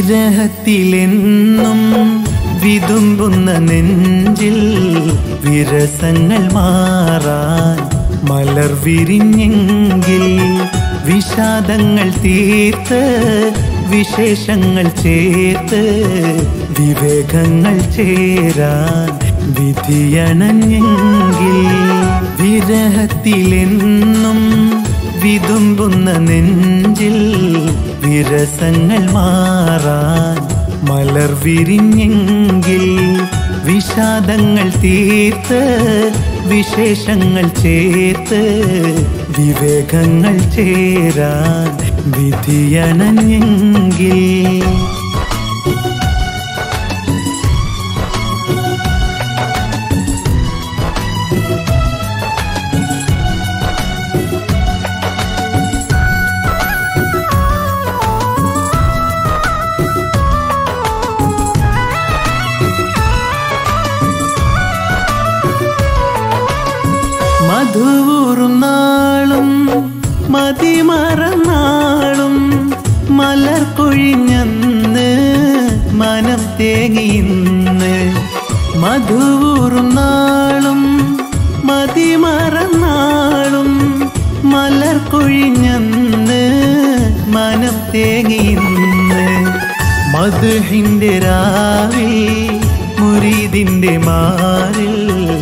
വിരഹത്തിലെന്നും വിതുമ്പുന്ന നെഞ്ചിൽ വിരസങ്ങൾ മാറാൻ മലർ വിരിഞ്ഞെങ്കിൽ വിഷാദങ്ങൾ തീർത്ത് വിശേഷങ്ങൾ ചേർത്ത് വിവേകങ്ങൾ ചേരാൻ വിധിയണഞ്ഞെങ്കിൽ വിരഹത്തിലെന്നും വിതുമ്പുന്ന നെഞ്ചിൽ വിരസങ്ങൾ മാറാൻ മലർ വിരിഞ്ഞെങ്കിൽ വിഷാദങ്ങൾ തീർത്ത് വിശേഷങ്ങൾ ചേർത്ത് വിവേകങ്ങൾ ചേരാൻ വിധിയണഞ്ഞെങ്കിൽ മധുവൂറും നാളും മതിമറന്നാളും മലർ കൊഴിഞ്ഞന്ന് മനം തേങ്ങിയിന്ന് മധുവൂറും നാളും മതിമറന്നാളും മലർ കൊഴിഞ്ഞന്ന് മനം തേങ്ങിയിന്ന് മദ്ഹിന്റെ രാവിൽ മുരീദിന്റെ മാറിൽ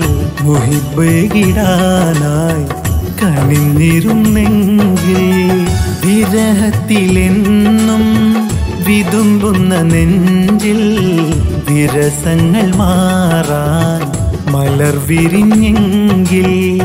മുഹിബ്ബിടാനായി കണിഞ്ഞിരുന്നെങ്കിൽ വിരഹത്തിലെന്നും വിതുമ്പുന്ന നെഞ്ചിൽ വിരസങ്ങൾ മാറാൻ മലർ വിരിഞ്ഞെങ്കിൽ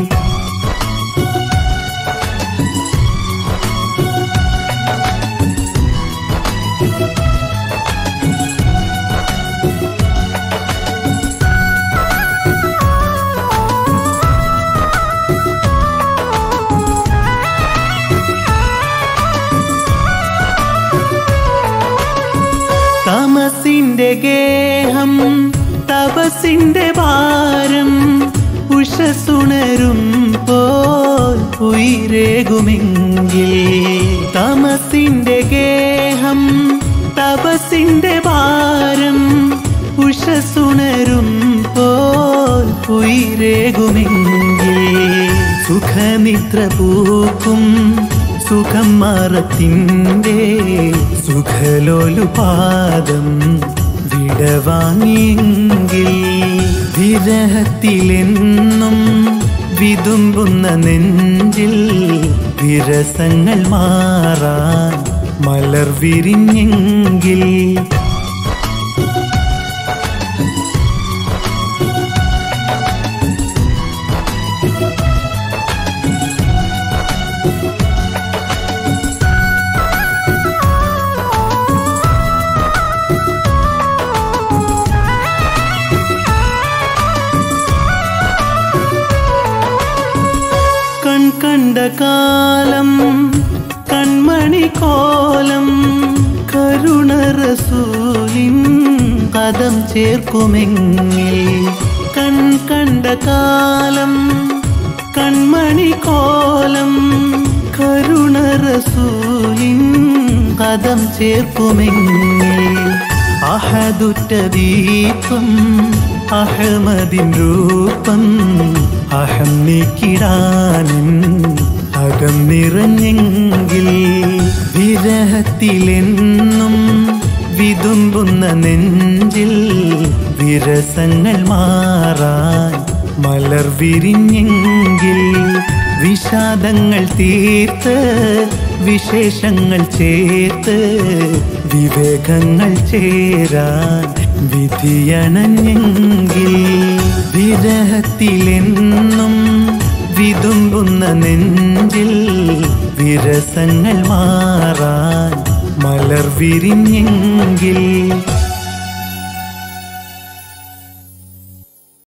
തമസിന്റെ ഗേഹം തപസിന്റെ ഭാരം ഉഷസുണരും പോൽ ഉയിരേകുമെങ്കിൽ തമസിന്റെ ഗേഹം തപസിന്റെ ഭാരം ഉഷസുണരും പോൽ ഉയിരേകുമെങ്കിൽ സുഖനിദ്ര പൂക്കും സുഖം മറത്തിൻ്റെ സുഖലോലുപാദം വിടവാങ്ങിയെങ്കിൽ വിരഹത്തിലെന്നും വിതുമ്പുന്ന നെഞ്ചിൽ വിരസങ്ങൾ മാറാൻ മലർ വിരിഞ്ഞെങ്കിൽ കണ്ട കാലം കൺമണി കോലം കരുണ റസൂലിൻ കദം ചേർക്കുമെങ്കിൽ കണ്ട കാലം കൺമണി കോലം കരുണ റസൂലിൻ കദം ചേർക്കുമെങ്കിൽ അഹദുറ്റ ദീപം അഹമ്മദിൻ രൂപം അഹം നീക്കിടാനും അകം നിറഞ്ഞെങ്കിൽ വിരഹത്തിലെന്നും വിതുമ്പുന്ന നെഞ്ചിൽ വിരസങ്ങൾ മാറാൻ മലർ വിരിഞ്ഞെങ്കിൽ വിഷാദങ്ങൾ തീർത്ത് വിശേഷങ്ങൾ ചേർത്ത് വിവേകങ്ങൾ ചേരാൻ വിധിയണഞ്ഞെങ്കിൽ വിരഹത്തിലെന്നും വിതുമ്പുന്ന നെഞ്ചിൽ വിരസങ്ങൾ മാറാൻ മലർ വിരിഞ്ഞെങ്കിൽ